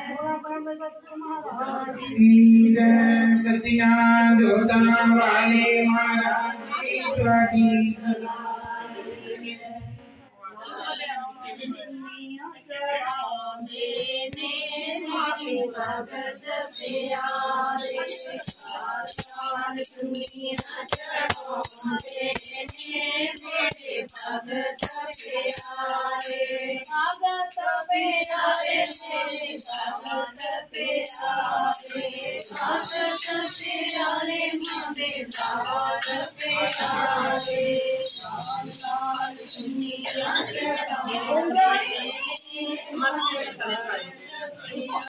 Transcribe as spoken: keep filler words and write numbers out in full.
जय सच्चिदानंद जोता वाले महाराज की त्वाडी भगत प्यारे आसान दुनिया चढ़ावे मेरे भगत प्यारे भगत प्यारे मेरे भगत प्यारे भगत प्यारे मेरे भगत प्यारे